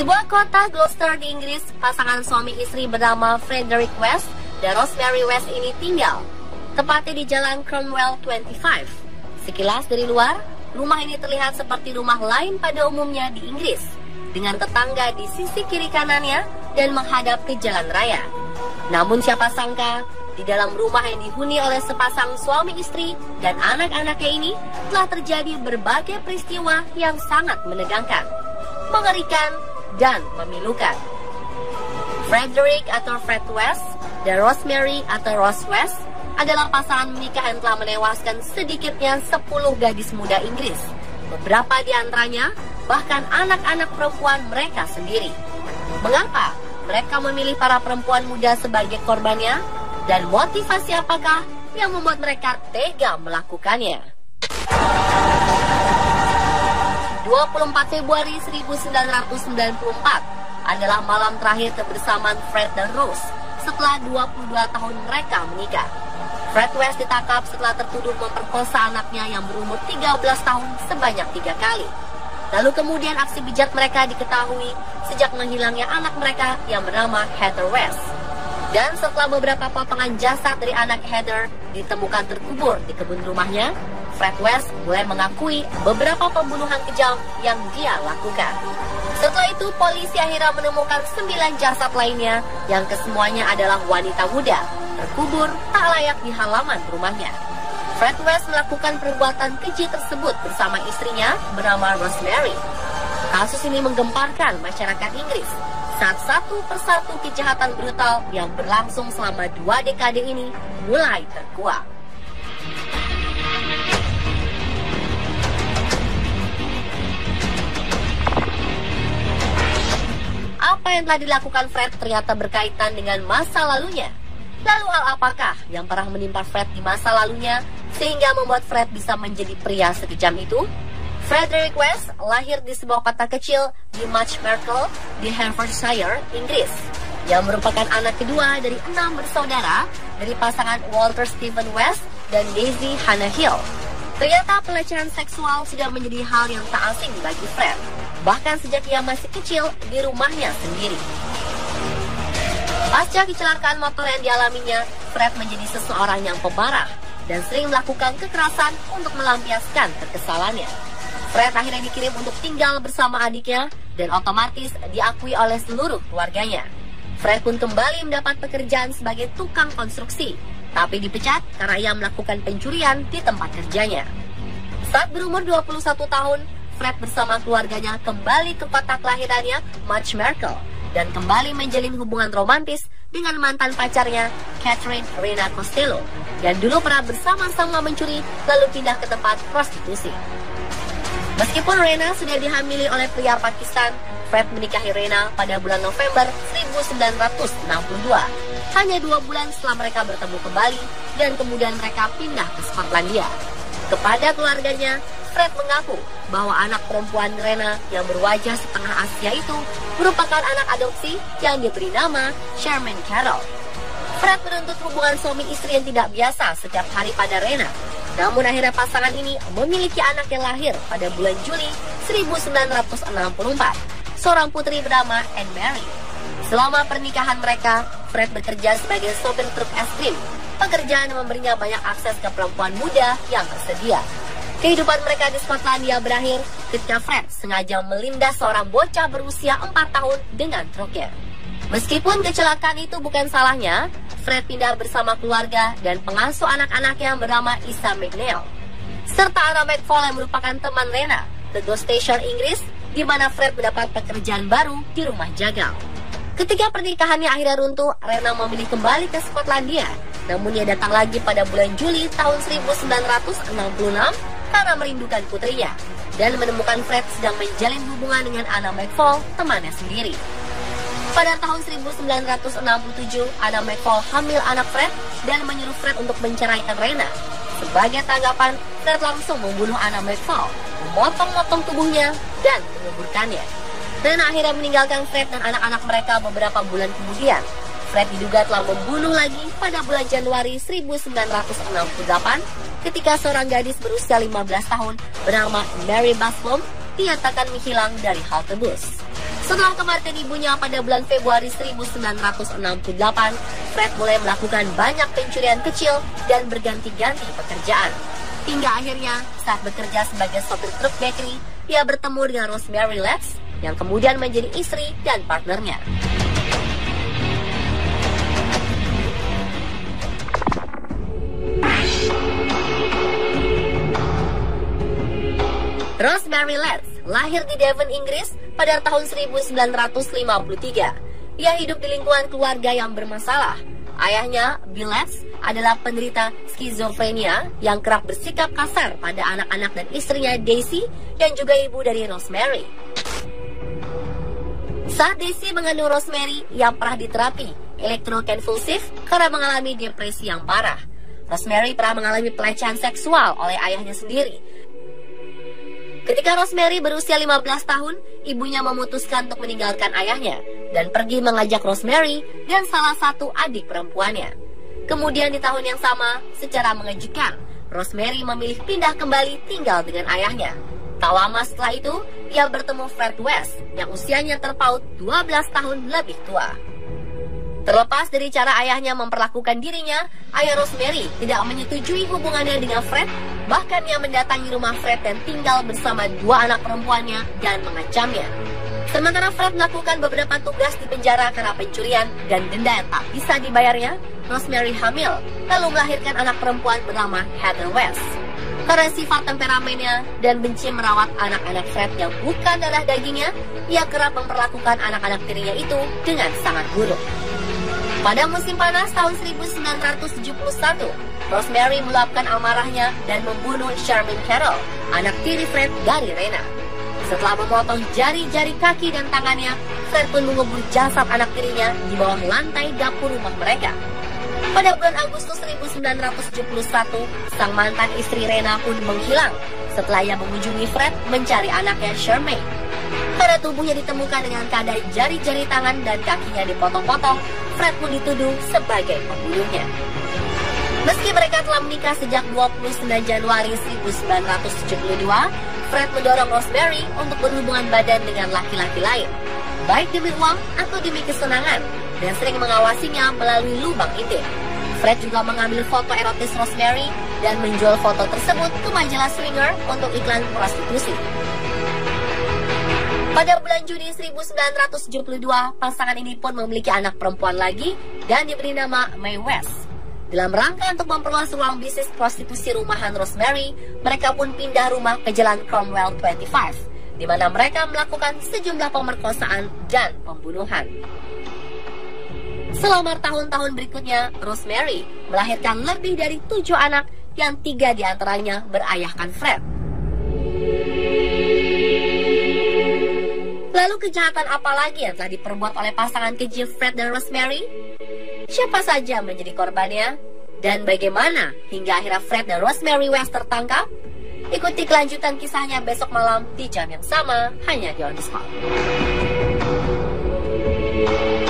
sebuah kota Gloucester di Inggris, pasangan suami istri bernama Frederick West dan Rosemary West ini tinggal, tepatnya di Jalan Cromwell 25. Sekilas dari luar, rumah ini terlihat seperti rumah lain pada umumnya di Inggris, dengan tetangga di sisi kiri kanannya dan menghadap ke jalan raya. Namun siapa sangka, di dalam rumah yang dihuni oleh sepasang suami istri dan anak-anaknya ini telah terjadi berbagai peristiwa yang sangat menegangkan, mengerikan, dan memilukan. Frederick atau Fred West dan Rosemary atau Rose West adalah pasangan menikah yang telah menewaskan sedikitnya 10 gadis muda Inggris. Beberapa di antaranya bahkan anak-anak perempuan mereka sendiri. Mengapa mereka memilih para perempuan muda sebagai korbannya? Dan motivasi apakah yang membuat mereka tega melakukannya? 24 Februari 1994 adalah malam terakhir kebersamaan Fred dan Rose setelah 22 tahun mereka menikah. Fred West ditangkap setelah tertuduh memperkosa anaknya yang berumur 13 tahun sebanyak 3 kali. Lalu kemudian aksi bejat mereka diketahui sejak menghilangnya anak mereka yang bernama Heather West. Dan setelah beberapa potongan jasad dari anak Heather ditemukan terkubur di kebun rumahnya, Fred West mulai mengakui beberapa pembunuhan kejam yang dia lakukan. Setelah itu, polisi akhirnya menemukan 9 jasad lainnya yang kesemuanya adalah wanita muda, terkubur tak layak di halaman rumahnya. Fred West melakukan perbuatan keji tersebut bersama istrinya bernama Rosemary. Kasus ini menggemparkan masyarakat Inggris saat satu persatu kejahatan brutal yang berlangsung selama 2 dekade ini mulai terkuak. Apa yang telah dilakukan Fred ternyata berkaitan dengan masa lalunya. Lalu hal apakah yang pernah menimpa Fred di masa lalunya sehingga membuat Fred bisa menjadi pria sekejam itu? Frederick West lahir di sebuah kota kecil di Marchmartle di Hertfordshire, Inggris, yang merupakan anak kedua dari 6 bersaudara dari pasangan Walter Stephen West dan Daisy Hannah Hill. Ternyata pelecehan seksual sudah menjadi hal yang tak asing bagi Fred, bahkan sejak ia masih kecil di rumahnya sendiri. Pasca kecelakaan motor yang dialaminya, Fred menjadi seseorang yang pemarah dan sering melakukan kekerasan untuk melampiaskan kekesalannya. Fred akhirnya dikirim untuk tinggal bersama adiknya dan otomatis diakui oleh seluruh keluarganya. Fred pun kembali mendapat pekerjaan sebagai tukang konstruksi, tapi dipecat karena ia melakukan pencurian di tempat kerjanya. Saat berumur 21 tahun, Fred bersama keluarganya kembali ke kota kelahirannya, Marchmartle, dan kembali menjalin hubungan romantis dengan mantan pacarnya, Catherine Rena Costello, yang dulu pernah bersama-sama mencuri lalu pindah ke tempat prostitusi. Meskipun Rena sudah dihamili oleh pria Pakistan, Fred menikahi Rena pada bulan November 1962. Hanya 2 bulan setelah mereka bertemu kembali dan kemudian mereka pindah ke Skotlandia. Kepada keluarganya, Fred mengaku bahwa anak perempuan Rena yang berwajah setengah Asia itu merupakan anak adopsi yang diberi nama Sherman Carroll. Fred menuntut hubungan suami istri yang tidak biasa setiap hari pada Rena. Namun akhirnya pasangan ini memiliki anak yang lahir pada bulan Juli 1964, seorang putri bernama Anne Mary. Selama pernikahan mereka, Fred bekerja sebagai sopir truk es krim, pekerjaan yang memberinya banyak akses ke perempuan muda yang tersedia. Kehidupan mereka di Skotlandia berakhir ketika Fred sengaja melindas seorang bocah berusia 4 tahun dengan truknya. Meskipun kecelakaan itu bukan salahnya, Fred pindah bersama keluarga dan pengasuh anak-anaknya yang bernama Isa McNeil, serta Anna McFall yang merupakan teman Rena ke Gloucestershire, Inggris, di mana Fred mendapat pekerjaan baru di rumah jagal. Ketika pernikahannya akhirnya runtuh, Rena memilih kembali ke Skotlandia, namun ia datang lagi pada bulan Juli tahun 1966 karena merindukan putrinya dan menemukan Fred sedang menjalin hubungan dengan Anna McFall, temannya sendiri. Pada tahun 1967, Anna McFall hamil anak Fred dan menyuruh Fred untuk menceraikan Rena. Sebagai tanggapan, Fred langsung membunuh Anna McFall, memotong-motong tubuhnya, dan menguburkannya. Rena akhirnya meninggalkan Fred dan anak-anak mereka beberapa bulan kemudian. Fred diduga telah membunuh lagi pada bulan Januari 1968 ketika seorang gadis berusia 15 tahun bernama Mary Bascom dinyatakan menghilang dari halte bus. Setelah kematian ibunya pada bulan Februari 1968, Fred mulai melakukan banyak pencurian kecil dan berganti-ganti pekerjaan. Hingga akhirnya, saat bekerja sebagai sopir truk bakery, ia bertemu dengan Rosemary Letts, yang kemudian menjadi istri dan partnernya. Rosemary Letts lahir di Devon, Inggris pada tahun 1953. Ia hidup di lingkungan keluarga yang bermasalah. Ayahnya, Bill Letts, adalah penderita skizofrenia yang kerap bersikap kasar pada anak-anak dan istrinya Daisy, yang juga ibu dari Rosemary. Saat Daisy mengandung Rosemary, ia pernah diterapi elektrokonvulsif karena mengalami depresi yang parah. Rosemary pernah mengalami pelecehan seksual oleh ayahnya sendiri. Ketika Rosemary berusia 15 tahun, ibunya memutuskan untuk meninggalkan ayahnya dan pergi mengajak Rosemary dan salah satu adik perempuannya. Kemudian di tahun yang sama, secara mengejutkan, Rosemary memilih pindah kembali tinggal dengan ayahnya. Tak lama setelah itu, ia bertemu Fred West yang usianya terpaut 12 tahun lebih tua. Terlepas dari cara ayahnya memperlakukan dirinya, ayah Rosemary tidak menyetujui hubungannya dengan Fred. Bahkan ia mendatangi rumah Fred dan tinggal bersama dua anak perempuannya dan mengancamnya. Sementara Fred melakukan beberapa tugas di penjara karena pencurian dan denda yang tak bisa dibayarnya, Rosemary hamil, lalu melahirkan anak perempuan bernama Heather West. Karena sifat temperamennya dan benci merawat anak-anak Fred yang bukan darah dagingnya, ia kerap memperlakukan anak-anak tirinya itu dengan sangat buruk. Pada musim panas tahun 1971, Rosemary meluapkan amarahnya dan membunuh Charmaine Carroll, anak tiri Fred dari Rena. Setelah memotong jari-jari kaki dan tangannya, Fred pun mengubur jasad anak tirinya di bawah lantai dapur rumah mereka. Pada bulan Agustus 1971, sang mantan istri Rena pun menghilang setelah ia mengunjungi Fred mencari anaknya Charmaine. Pada tubuhnya ditemukan dengan keadaan jari-jari tangan dan kakinya dipotong-potong, Fred pun dituduh sebagai pembunuhnya. Meski mereka telah menikah sejak 29 Januari 1972, Fred mendorong Rosemary untuk berhubungan badan dengan laki-laki lain, baik demi uang atau demi kesenangan, dan sering mengawasinya melalui lubang intim. Fred juga mengambil foto erotis Rosemary dan menjual foto tersebut ke majalah Swinger untuk iklan prostitusi. Pada bulan Juni 1972, pasangan ini pun memiliki anak perempuan lagi dan diberi nama Mae West. Dalam rangka untuk memperluas ruang bisnis prostitusi rumahan Rosemary, mereka pun pindah rumah ke Jalan Cromwell 25, di mana mereka melakukan sejumlah pemerkosaan dan pembunuhan. Selama tahun-tahun berikutnya, Rosemary melahirkan lebih dari 7 anak yang 3 diantaranya berayahkan Fred. Lalu kejahatan apa lagi yang telah diperbuat oleh pasangan keji Fred dan Rosemary? Siapa saja menjadi korbannya? Dan bagaimana hingga akhirnya Fred dan Rosemary West tertangkap? Ikuti kelanjutan kisahnya besok malam di jam yang sama, hanya di On The Spot.